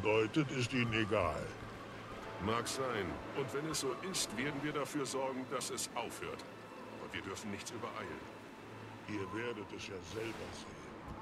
bedeutet, ist ihnen egal. Mag sein. Und wenn es so ist, werden wir dafür sorgen, dass es aufhört. Aber wir dürfen nichts übereilen. Ihr werdet es ja selber sehen.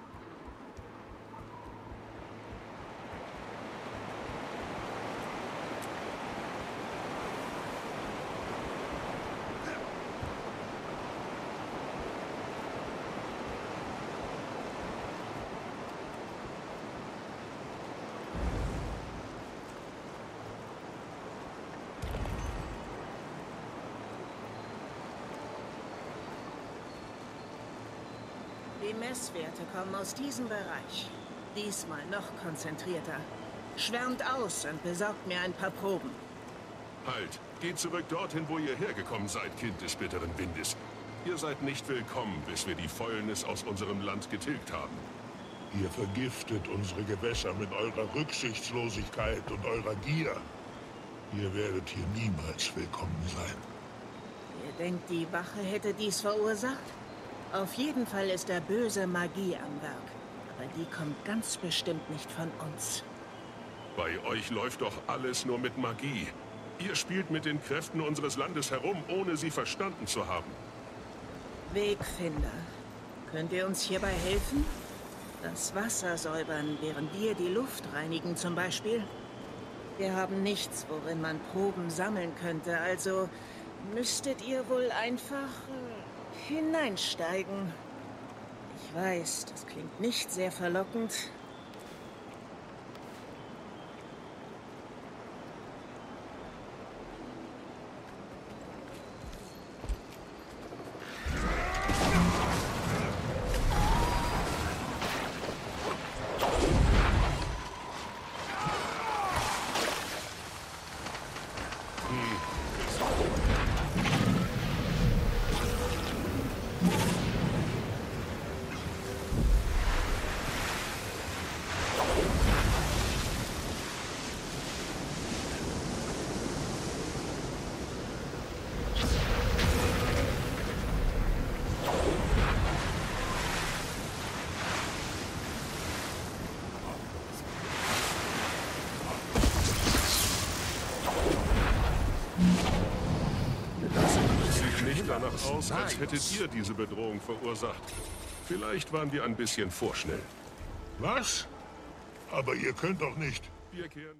Die Messwerte kommen aus diesem Bereich. Diesmal noch konzentrierter. Schwärmt aus und besorgt mir ein paar Proben. Halt! Geht zurück dorthin, wo ihr hergekommen seid, Kind des bitteren Windes. Ihr seid nicht willkommen, bis wir die Fäulnis aus unserem Land getilgt haben. Ihr vergiftet unsere Gewässer mit eurer Rücksichtslosigkeit und eurer Gier. Ihr werdet hier niemals willkommen sein. Ihr denkt, die Wache hätte dies verursacht? Auf jeden Fall ist da böse Magie am Werk. Aber die kommt ganz bestimmt nicht von uns. Bei euch läuft doch alles nur mit Magie. Ihr spielt mit den Kräften unseres Landes herum, ohne sie verstanden zu haben. Wegfinder. Könnt ihr uns hierbei helfen? Das Wasser säubern, während wir die Luft reinigen zum Beispiel? Wir haben nichts, worin man Proben sammeln könnte, also müsstet ihr wohl einfach hineinsteigen. Ich weiß, das klingt nicht sehr verlockend. Nicht danach aus, als hättet ihr diese Bedrohung verursacht. Vielleicht waren wir ein bisschen vorschnell. Was? Aber ihr könnt doch nicht. Wir kehren...